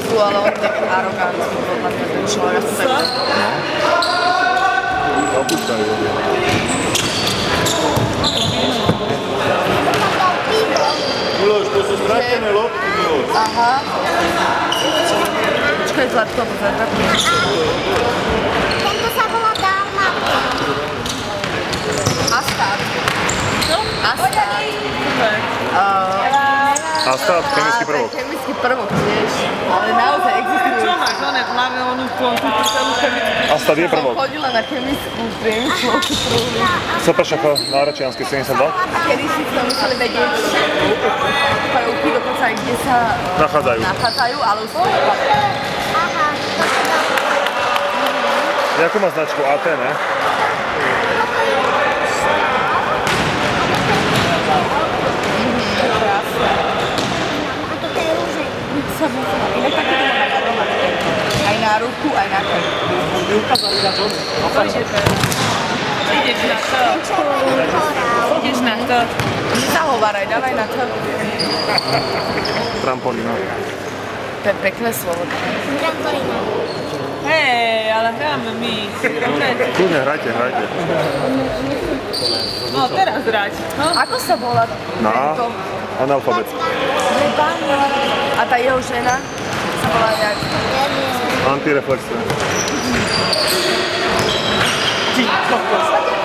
zlu, ale on je taký arogantný, podľa mňa ten človek. Opúšťajú ho. Miloš, to sú stratené lopty, Miloš. Aha. Počkaj, Zlatko, pozor. Tento sa volá Dalmatia. Astát. Čo? Astát. Astát, chemický prvok. Chemický prvok tiež, ale naozaj existuje. Čo máš, oné v hlave, onú celú chemickú? Astát je prvok. Som chodila na chemickú priemyslovku prúdu. Sopršako na Rečiansky 72. A kedy si sme museli vedieť prvky, dokonca aj kde sa nachádzajú, ale už sú Aha, Jakú má značku? AT, ne? a toto je rúže. inak také to má aj na ruku, aj na krk. Ideš na to. Ideš na to. Nezahováraj, dávaj na to. Trampolína. To je pekné slovo. Trampolina. Hej, ale hráme my. Kľudne, hrajte. No, teraz hrať. No? Ako sa volá tento? Analfabet. A tá jeho žena sa volá jak? Antireflexia. Ty kokos.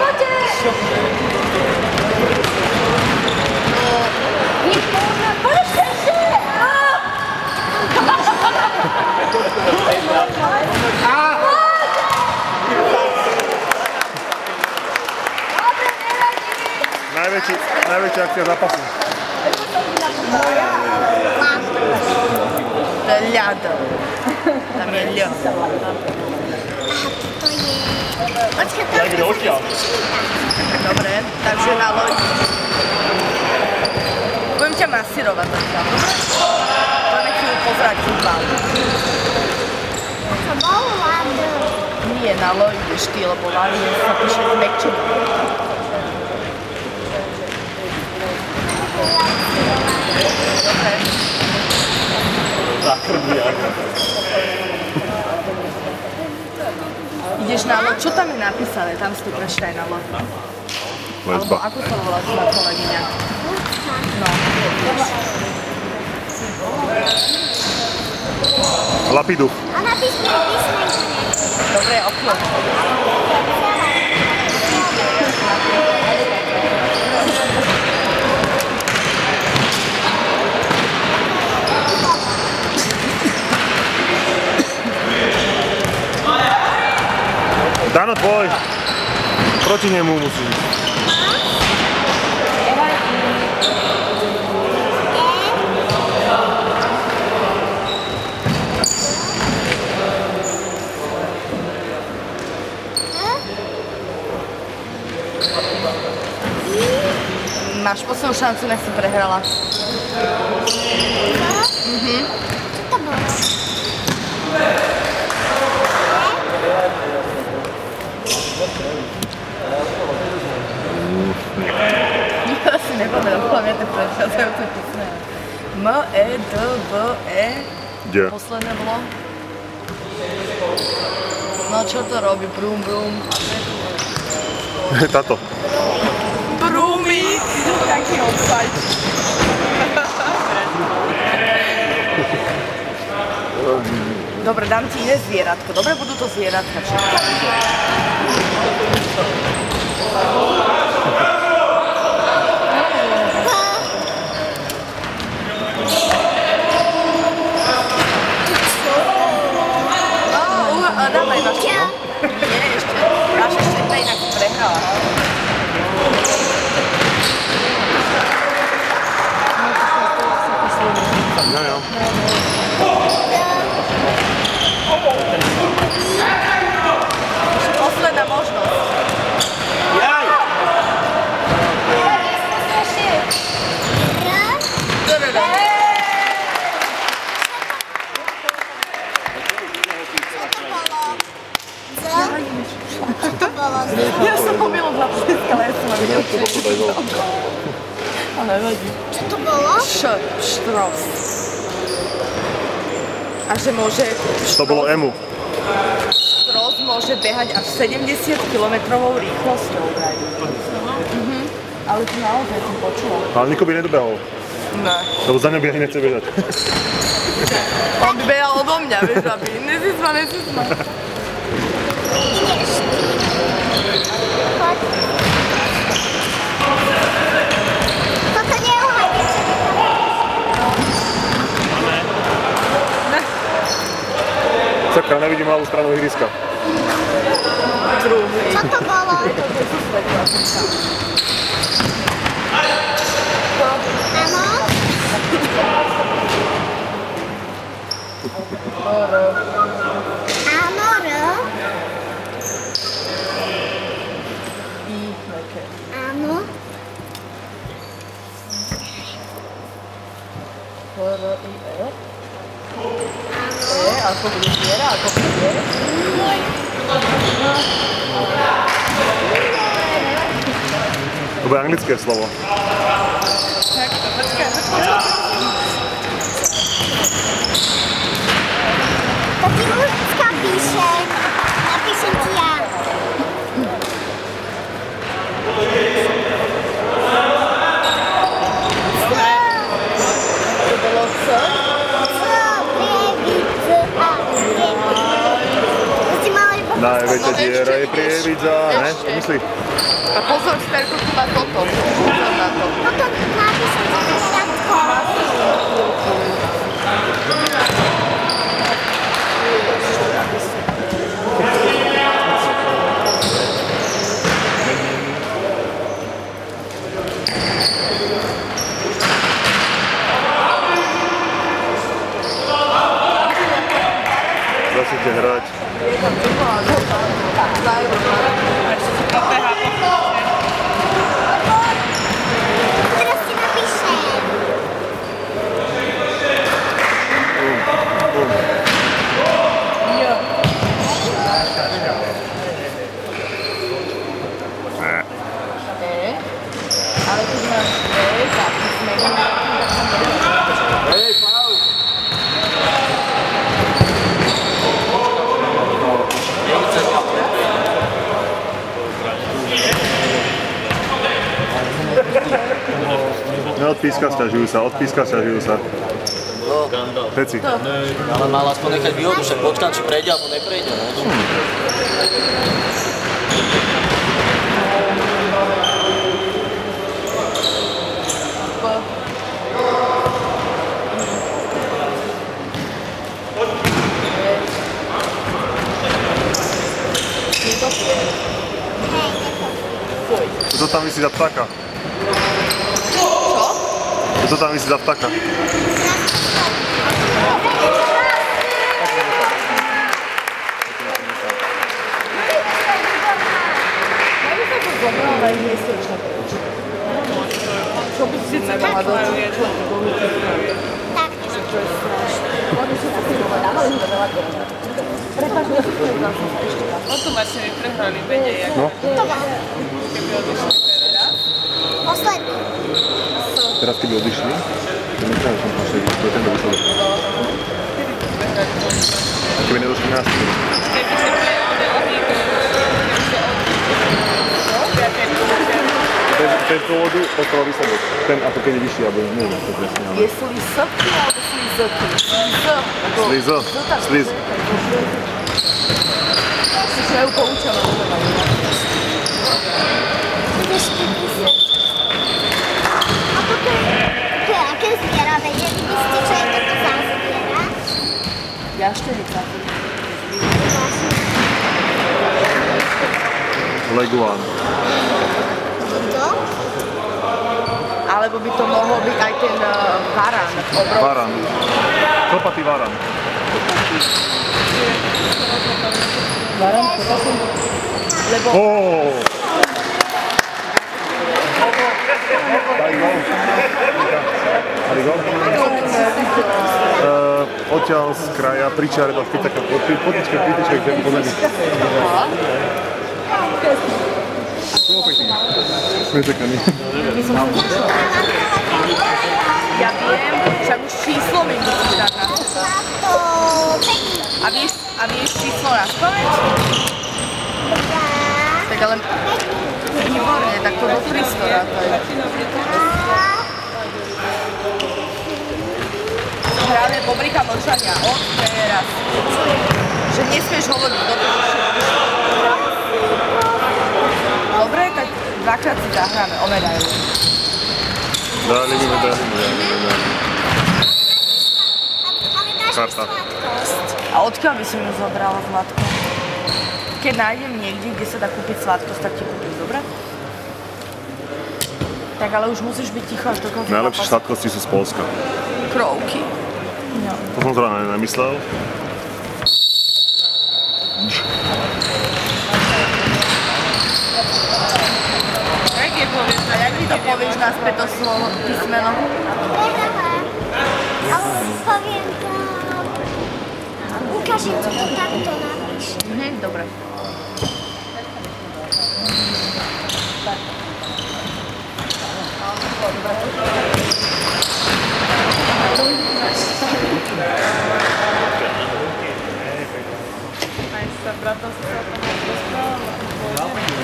Najväčšia akcia zápasu. To je ľad. Tam je ľad. To je... Počkaj, to Jak ide odtiaľ? Dobre, takže na loď. Budem ťa masírovať zatiaľ. Budeme chvíľu pozerať futbal. To bol ľad. Nie, na loď ideš ty, lebo ľad sa píše s mekčinou. Dobre. Ideš na loď, čo tam je napísané? Tam si tu prečítaj na loď. Alebo ako sa volá tvoja kolegyňa? No. Lapidu. A napísme písmenka. Dobre, okno. Dano, tvoj. Proti nemu musím. Máš poslednú šancu, nech si prehrala. Čo to bolo? Ja si nepamätám, podľa mňa to predchádzajúce písmena. M, E, D, B, E. Kde? Posledné bolo. No čo to robí? Brum, brum. Táto. Brumík! Taký odpač. Dobre, dám ti iné zvieratko. Dobre, budú to zvieratka. Dávaj máš to. Nie, ešte. Máš ešte jedna, inak si prehrala. Jo. Posledná možnosť. Jaj! Ja som pomýlom zapískala, ale ja som ma videl. Ale nevadí. Čo to bolo? Štros. A že môže... To bolo emu. Stros môže behať až 70 km rýchlosťou. Ale to naozaj som počula. Ale Niko by nedobehol. Ne. Lebo za ňou by ani nechce bežať. On by behal odo mňa, vieš, aby nesisma. Toto nie je uhajte. Sakra, nevidím malú stranu ihriska. Druhý. Čo to bolo? Áno? Áno? Ako bude zviera, ako bude? To bude anglické slovo. To ti Lucka píše. Napíšem ti ja. Najväčšia diera je Prievidza, ne? To myslí? A pozor, Sterko, tu má toto. Pozor na to. Potom napíšem ti to Radko. Zase hrať. Teraz ti napíšem. Ale tu máš Odpíska, sťažujú sa. Peci. Ale mal aspoň nechať výhodu, však počkám, či prejde alebo neprejde, ne? Kto tam vysí za ptáka? Kto tam vysí za ptáka? Čo by si nemala dočiť? Tak. O tu vlastne mi prehrali menej, ako No, keby odišli teraz. Posledný. teraz keby odišli, to nechám som naše, to je ten výsledok. Keby nedošli nás. Keby sa prejavili Bez dôvodu ostal výsledok. Ten ako keď je vyšší, alebo neviem to presne. Ale... Je slizotky alebo slizotky? Slizo. Sliz. Si majú poučené. Ideš ty písať. A toto je aké zviera, vedeli by ste, čo je toto za zviera? Jašterica. Leguán. Kto? Alebo by to mohol byť aj ten varan. Varan. Klopatý varan. Varan, lebo... Oh! Daj gol. Daj gol. Odtiaľ z kraja pri čiare bola taká potička, kde je pozadí. Bolo pekný. Pretekaný. Ja viem, však už číslo mi musí dať na to. A vieš číslo na spamäť? Tak ale... Výborne, tak to do 300 rátaj. Hráme Bobrika mlčania od teraz. Že nesmieš hovoriť do toho všetko. Dobre, tak dvakrát si zahráme, omedajú. Dali. Ale dáš mi Karta. sladkosť. A odkiaľ by si mi zobrala sladko? Keď nájdem niekde, kde sa dá kúpiť sladkosť, tak ti kúpim, dobre? Tak ale už musíš byť ticho až do konca. Najlepšie sladkosti sú z Polska. Krovky. No. To som zrovna nemyslel. Jak je povieš? A jak mi to povieš naspäť to slovo, písmeno? Prehrala. Ale poviem to... Ukážem ti to takto napíš. Dobre. Aj sa bratom sa o tom rozprávala.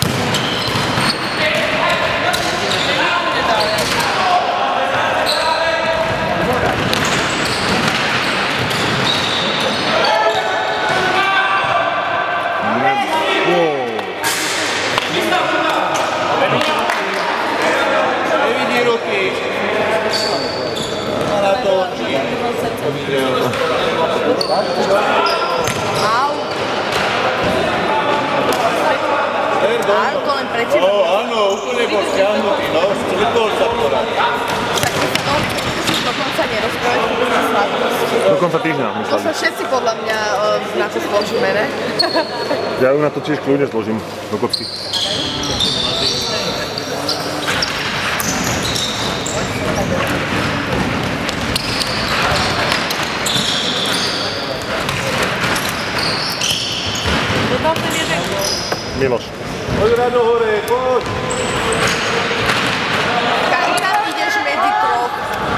Nevidí ruky. Na to oči. Au. Áno, to len pre teba. Áno, úplne bol stiahnutý, no, stretol sa porad. Tak my sa dokonca nerozprávať vôbec na sladkosti. Do konca týždňa, To myslím. sa všetci podľa mňa na to zložíme, ne? Ja ju na to tiež kľudne zložím do kocky. Dodal ten jeden gól. Miloš. Poď rado hore, poď. Karina, ideš medzi troch.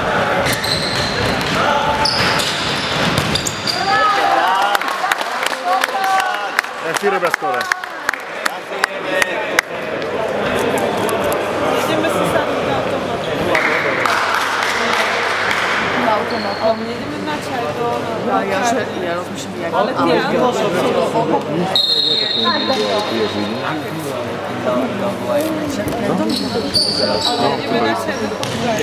Jak si robia skore? Ideme si sadnúť na automatu. Na automatu. Ale nejdeme na čaj do... Ja rozmýšľam, jak... Ale ty áno. Ale ideme na čaj do čaj.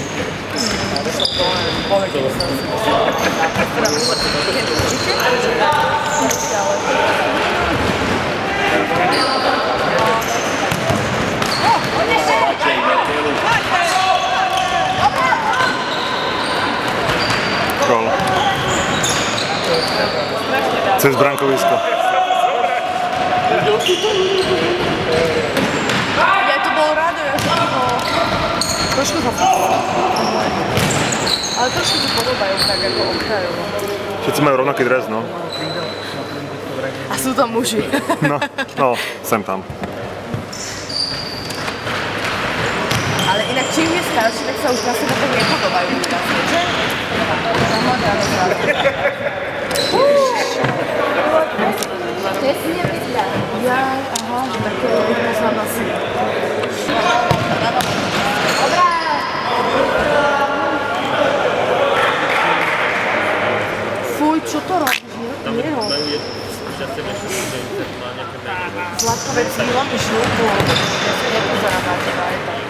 Gól. Cez brankovisko. Ja to bol rádo, ja som to... Trošku sa ale trošku sa podobajú tak ako okrajovo. Všetci majú rovnaký dres, no. A sú tam muži. No, sem tam. Ale inak čím je starší, tak sa už na seba tak nepodobajú výrazne, že? Jaj, aha, že také poznám asi. Dobrá! Fuj, čo to robíš? Neho. Zlatko, veď si milomíš ruku. Ja sa nepozerám na teba, je tak.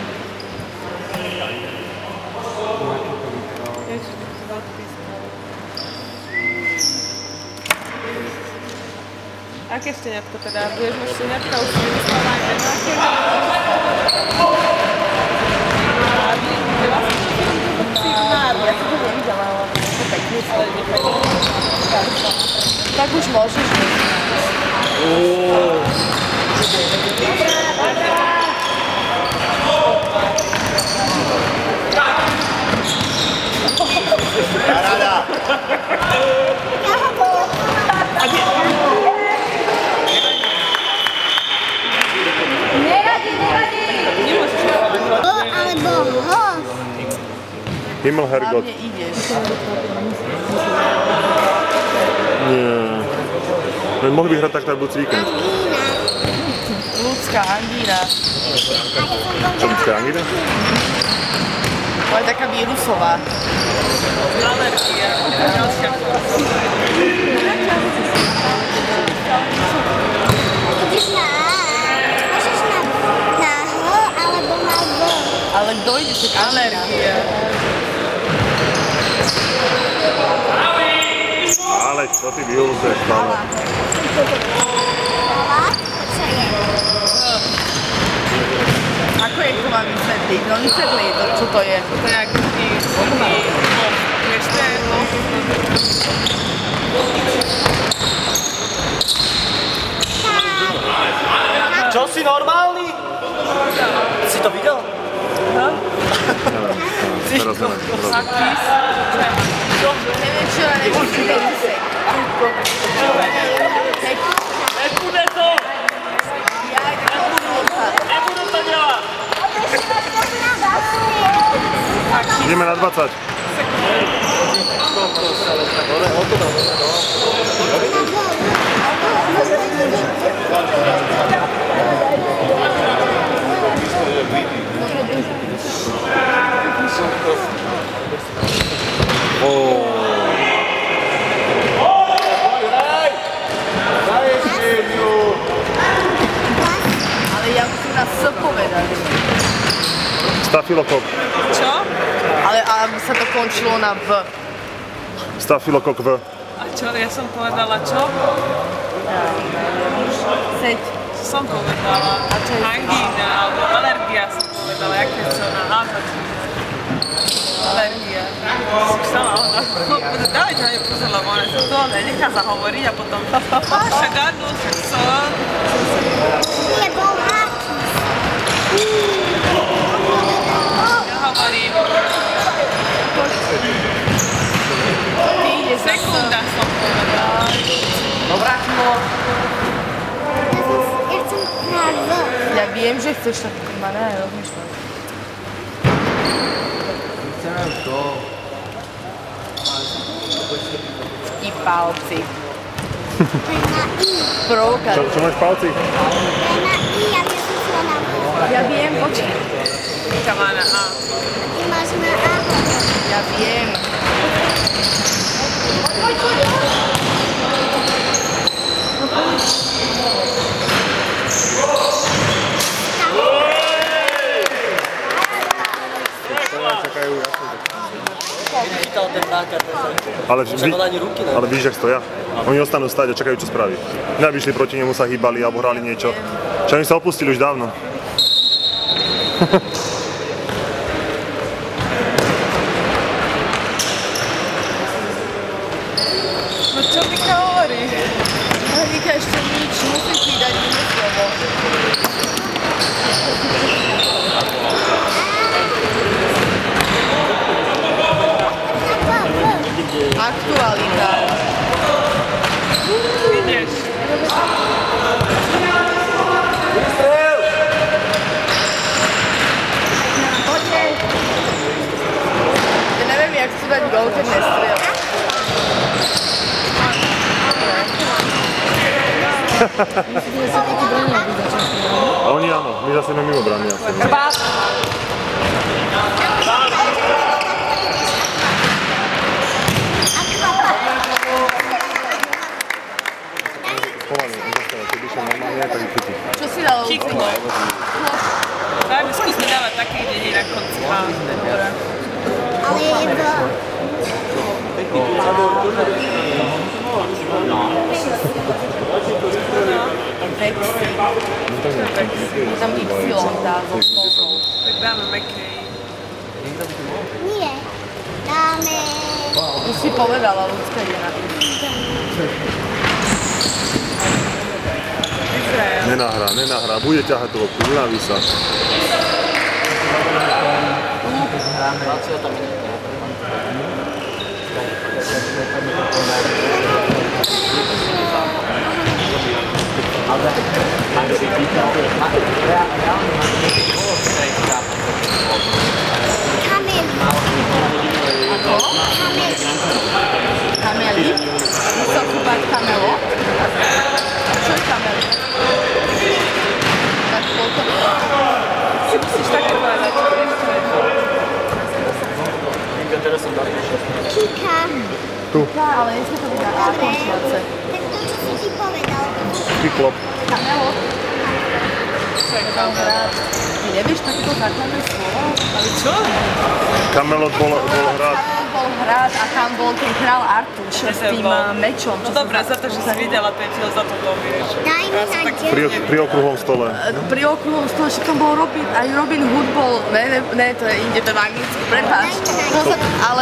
Aké šteniatko teda? Budeš mať šteniatka, už si vymyslela aj nemáke? Ja si to nevidela, ale to pekne sa. Tak už môžeš. Alebo ho. Himmel, Herrgott. Hlavne ideš. Nie. Mohli by hrať takto aj budúci víkend. Ľudská angína. Ľudská angína? To je taká vírusová. Alergia. Ďalšia forma. Ideš na A, môžeš na H alebo na V. Ale kto ide si Alergia. Ale čo ty vyhúzeš, stále? Čo je? Ako je to mám vysvetliť? No vysvetli to, čo to je. To je ako taký vieš, to je Čo si normálny? Si to videl? Teraz neviem. Sakis. Neviem, čo ja nemusím vedieť. Nebude to! Ja aj takého života. Nebudu to dělat! Ideme na 20. Ale ja musím na S povedať. Stafilokok. Čo? Ale a sa to končilo na V. Stafilokok V. A čo? Ja som povedala čo? Seď. Čo som povedala? A čo je? Angína, alebo alergia som povedala. Jaké čo na A začína? Alergia. Si psala ona. Dávajte na ňu pozor, lebo ona sa to nenechá zahovoriť a potom však áno, však som. Je Bolháky. Ja hovorím, Ty ideš na S. sekunda som povedala. Dobrá, no. Ja chcem na V. Ja viem, že chceš tak ma ne, rozmýšľať. Vtipálci. To je na I. Provokát. Čo máš v palci? To je na I, ja by som chcela na V. Ja viem, počkaj. Vika má na A. Ty máš na A. Ja viem. Čakajú, jasne. Chytal ten nákaz. Ale, Však on ani ruky ne. ale víš, jak stoja? Oni ostanú stať a čakajú, čo spraví. Nevyšli proti nemu, sa hýbali alebo hrali niečo. Čo oni sa opustili už dávno. No čo Vika hovorí? Ale Vika ešte nič, musíš mi dať inú slovo. Aktualita. Ideš. Poďte. Ja neviem, jak chcú dať gól, keď nestrieľa. A oni áno, my zase sme mimo brány. Pomaly, zostane, keď išiel normálne, tak ich chytí. Čo si dal? Kiknú. Daj mi skús mi dávať také, kde nie je na konci A. Ale je V. Tam Y dá so spolkou. Tak dáme Mekej. Nie. Dáme... Už si povedala, ľudská ide na Izrael. Nenahrá, bude ťahať to loptu, unaví sa. 20 minút. Kameli. Musel kúpať kamelo. Kika. Tu. Ale nie sme to vydali na Dobre. končiace. Tak to, čo si ti povedal. Kyklop. Kamelo. Čekám. Ty nevieš takéto základné slovo? Ale čo? Kamelot bol hrad. Tam bol hrad a tam bol ten král Artúš s tým mečom. No dobre, za to, že si videla ten film, za to vieš. Daj mi na Pri okruhom stole. Pri okruhom stole, že tam bol aj Robin Hood bol, ne, to je inde, to je v anglicky, prepáč. Ale,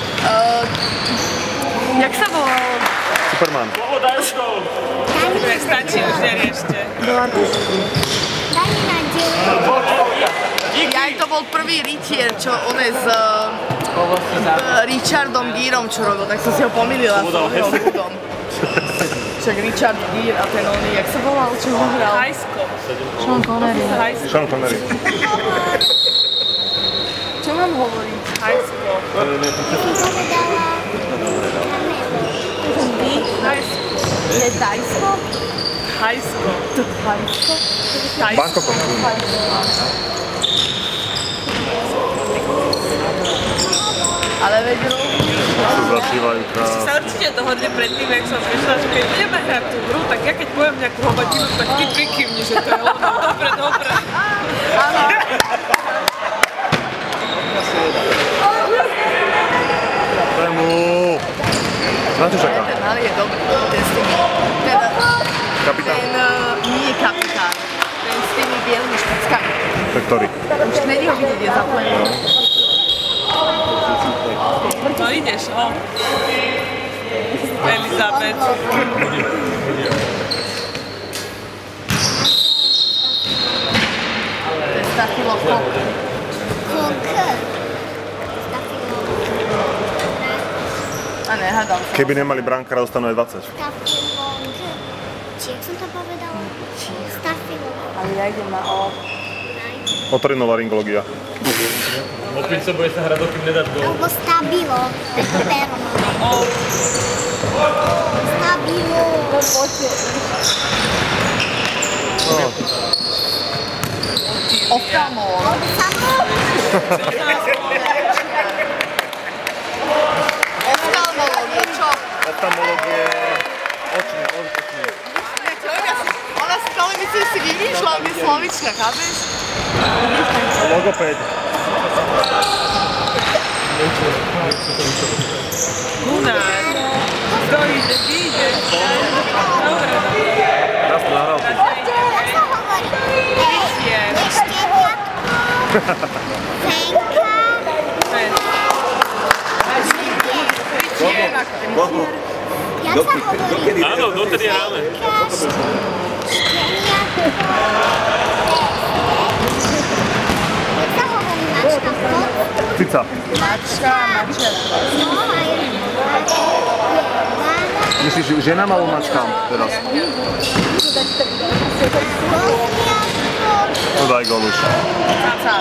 jak sa volal? Superman. Dobre, stačí, už neriešte. Daj mi na Aj to bol prvý rytier, čo on je s Richardom Gearom, čo robil, tak som si ho pomýlila s Robin Hoodom. Však Richard Gere a ten oný, jak sa volal, čo ho hral? Hajsko. Sean Connery. Sean Connery. Čo mám hovoriť? Hajsko. Hajsko. Je Tajsko? Hajsko. Tajsko? Bangkokom. Ale veď Sa zašívajú krásne. Sa určite dohodli predtým, jak som prišla, že keď budeme hrať tú hru, tak ja keď poviem nejakú hovadinu, tak ty prikývni, že to je ono. Dobre, dobre. áno. Tému. Na čo čaká? Ten Harry je dobrý, ten s tými, Kapitán. ten nie kapitán, ten s tými bielými špeckami. To je ktorý? Už není ho vidieť, je zaplený. No ideš, o. Elizabeth. To je Stafilokok. A nehádam sa. Keby nemali brankára, dostanú aj 20. Či jak som to povedala? Stafilok. Ale ja idem na O. Otorinolaryngológia. Opice bude sa hrať, dokým nedáš gól. Alebo stabilo. Tako pero máme. Stabilo. Oftalmolog. Alebo samo. Oftalmolog je čo? Oftalmológ je očný. Ona si to myslí, že si vymýšľal, my slovička, chápeš? Logopéd. Gunár. Kto ide, ty ideš. Dobre, dobre. Raz to nahral. Jak sa hovorí? Rytier. Šteniatko. Fenka. Rytier. Jak sa hovorí? Áno, dotedy hráme. Šteniatko. Jak sa hovorí mačka? Cica. Mačka, mačerka. No, aj Myslíš ženám alebo mačkám teraz? No daj gól už. Caca.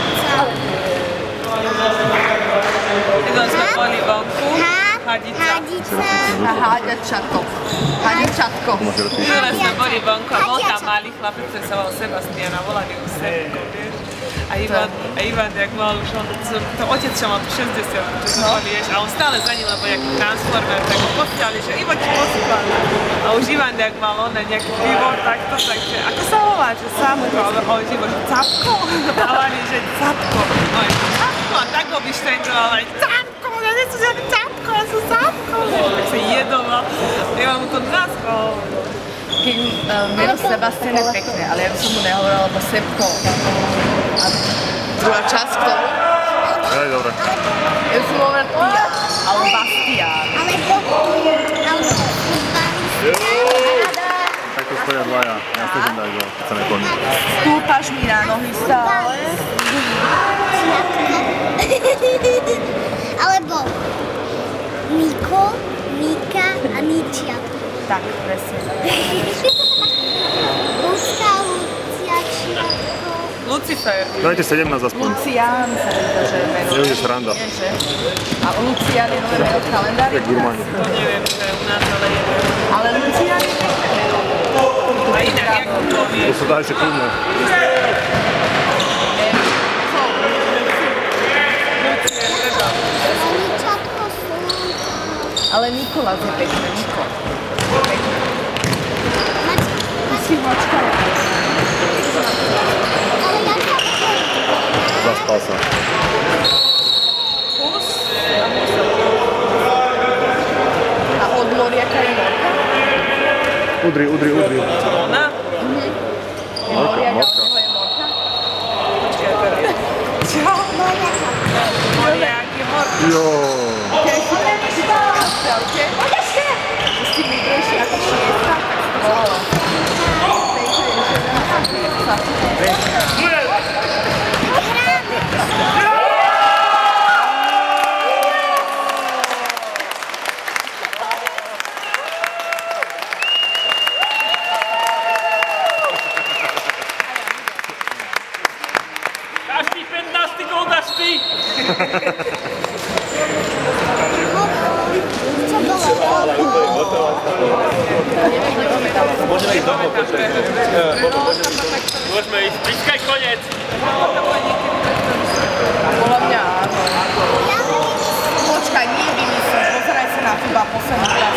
Ido sme boli vonku. Hadica. Hadica. A háďačato. Háďačatko. Minule sme boli vonku a bol tam malý chlapec, ktorý sa volal Sebastian a volali ho Sebko, vieš. A Ivan, jak mal už on, to otec, čo mal tu 60, čo sme boli, vieš, a on stále za ním, lebo nejaký transformer, tak ho postiali, že Ivo ti poslal. A už Ivan, jak mal on nejaký pivo, takto, takže ako sa volá, že Samko, ale on Ivo, že Capko, a oni, že Capko, no je Capko, a tak ho vyštrendoval, aj Capko, ja nie som žiadny Capko, ja som Capko, tak sa jedol, a Ivan mu to naskol. Keď meno Sebastian je pekné, ale ja by som mu nehovorila, lebo Sebko. A druhá časť k tomu. Hej, dobre. Ja by som mu hovorila Tia, alebo Bastian. Alebo Tak to stoja dvaja. Ja stežem daj gól, keď sa nekloní. Stúpaš mi na nohy stále. Alebo Miko, Mika a Ničiatko. Tak, presne. Luska, Lucia, Čiatko. Lucifer. Dajte 17 aspoň. Lucián sa to, že je meno. Nebude sranda. Vieš, že? A Lucián je nové meno v kalendári. Jak gurmani. To neviem, čo je u nás, ale je. Ale Lucián je pekné meno. A inak, jak to To povieš? sa dajte kľudne. Ničiatko, Ale Nikolas je pekný, Niko. Si mačka je. Zaspal sa. Kus. A od Moriaka je Morka? Udri. Ona? Moriak, a Morka. od je Morka? Počkaj, teraz. Čo? Moriak je Morka. Jo. Čaute. Si múdrejší ako šiesta, tak si to volala. Pejka je žena a šiesta. Každý 15. gól dáš ty! Môžeme ísť domov, počkaj. Môžeme ísť, blízkaj koniec! Podľa mňa áno. Počkaj, nie vymyslím, pozeraj sa na chyba posledný čas.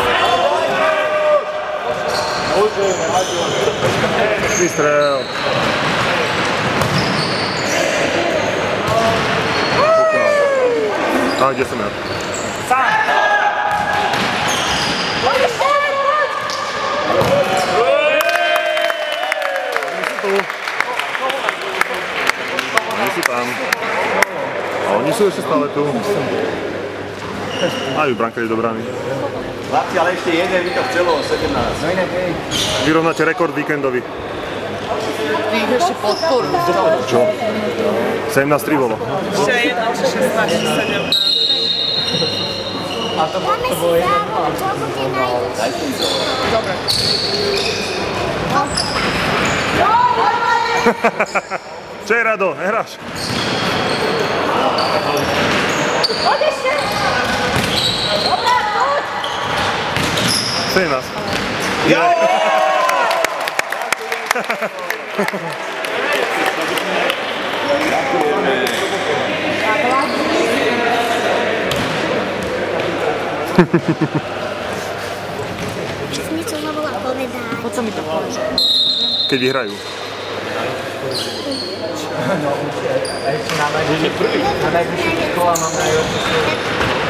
Vystrel. A kde som ja? Oni sú tam. A oni sú ešte stále tu. Majú brankári do brány. Chlapci, ale ešte jeden výtok celo, 17. Vyrovnáte rekord víkendový. Ty ich ešte podporu. Čo? 17-3 bolo. Ešte jedna, či 16, či 17. Dáme si závo, čo bude najvyšší. Dobre. Čo je, Rado? Nehráš? Poď ešte! Dobrá, poď! 17. Niečo ma bola povedať. Poď sa mi to povedať. Keď vyhrajú. A ešte na najbližších kola mám najlepšie.